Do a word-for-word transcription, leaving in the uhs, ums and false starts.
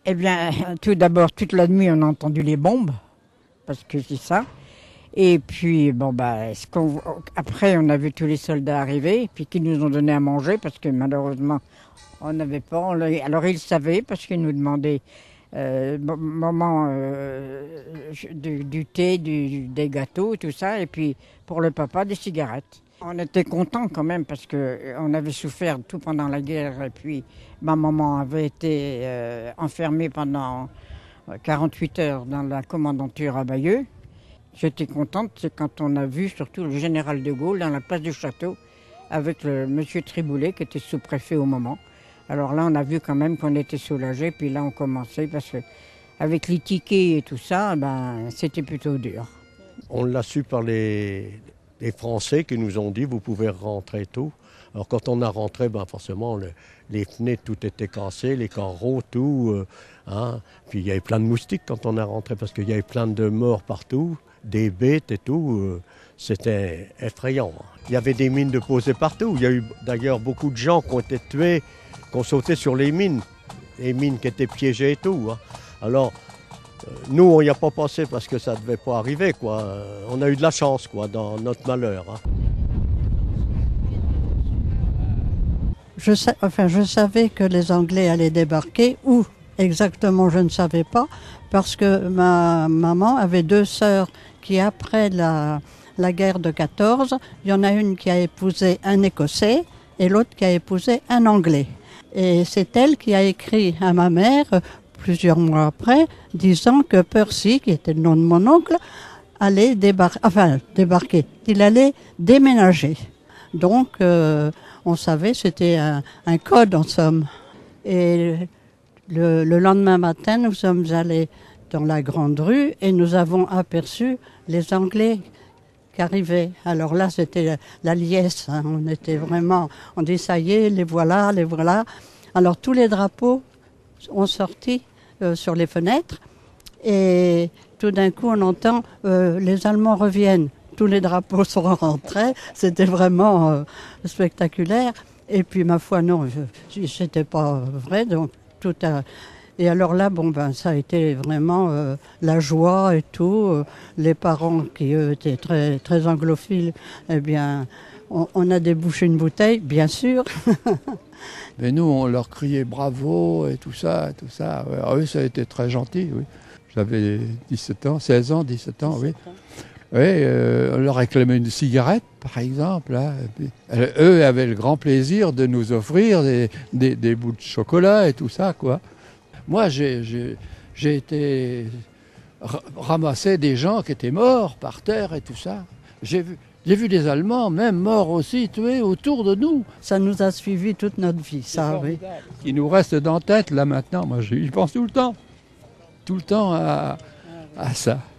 Eh bien, tout d'abord, toute la nuit, on a entendu les bombes, parce que c'est ça. Et puis, bon, bah, ce qu'on, après, on a vu tous les soldats arriver, puis qui nous ont donné à manger, parce que malheureusement, on n'avait pas. On l'a- alors, ils savaient, parce qu'ils nous demandaient euh, mo- moment euh, du, du thé, du- des gâteaux, tout ça, et puis pour le papa, des cigarettes. On était contents quand même, parce qu'on avait souffert tout pendant la guerre, et puis ma maman avait été euh, enfermée pendant quarante-huit heures dans la commandanture à Bayeux. J'étais contente, c'est quand on a vu surtout le général de Gaulle dans la place du château avec le monsieur Triboulet qui était sous-préfet au moment. Alors là, on a vu quand même qu'on était soulagés, puis là, on commençait parce que avec les tickets et tout ça, ben, c'était plutôt dur. On l'a su par les, les Français qui nous ont dit vous pouvez rentrer tôt. Alors quand on a rentré, ben forcément le- les fenêtres tout était cassé, les carreaux tout. euh, hein. Puis il y avait plein de moustiques quand on a rentré parce qu'il y avait plein de morts partout, des bêtes et tout. euh, C'était effrayant. Il y avait des mines de posées partout. Il y a eu d'ailleurs beaucoup de gens qui ont été tués, qui ont sauté sur les mines, les mines qui étaient piégées et tout. hein. Alors nous, on n'y a pas pensé parce que ça ne devait pas arriver, quoi. Euh, On a eu de la chance, quoi, dans notre malheur. hein. Je, sa- enfin, je savais que les Anglais allaient débarquer. Où exactement, je ne savais pas, parce que ma maman avait deux sœurs qui, après la, la guerre de quatorze, il y en a une qui a épousé un Écossais et l'autre qui a épousé un Anglais. Et c'est elle qui a écrit à ma mère, euh, plusieurs mois après, disant que Percy, qui était le nom de mon oncle, allait débarquer, enfin débarquer, il allait déménager. Donc, euh, on savait, c'était un, un code en somme. Et le, le lendemain matin, nous sommes allés dans la grande rue et nous avons aperçu les Anglais qui arrivaient. Alors là, c'était la, la liesse. hein. On était vraiment, on dit ça y est, les voilà, les voilà. Alors tous les drapeaux ont sorti euh, sur les fenêtres et tout d'un coup, on entend euh, les Allemands reviennent. Tous les drapeaux sont rentrés. C'était vraiment euh, spectaculaire. Et puis, ma foi, non, je- c'était pas vrai. Donc, tout a... Et alors là, bon, ben, ça a été vraiment euh, la joie et tout. Euh, Les parents qui, eux, étaient très, très anglophiles, eh bien, on, on a débouché une bouteille, bien sûr. Mais nous, on leur criait bravo et tout ça, tout ça. Ouais. Ah oui, ça a été très gentil, oui. J'avais dix-sept ans, seize ans, dix-sept ans, oui. Oui, euh, on leur réclamait une cigarette, par exemple. Hein. Et puis, euh, eux avaient le grand plaisir de nous offrir des, des, des bouts de chocolat et tout ça, quoi. Moi, j'ai, j'ai, j'ai été ra- ramasser des gens qui étaient morts par terre et tout ça. J'ai vu, j'ai vu des Allemands, même morts aussi, tués autour de nous. Ça nous a suivis toute notre vie, ça, oui. Ce qui nous reste dans la tête, là, maintenant, moi, j'y pense tout le temps. Tout le temps à, à ça.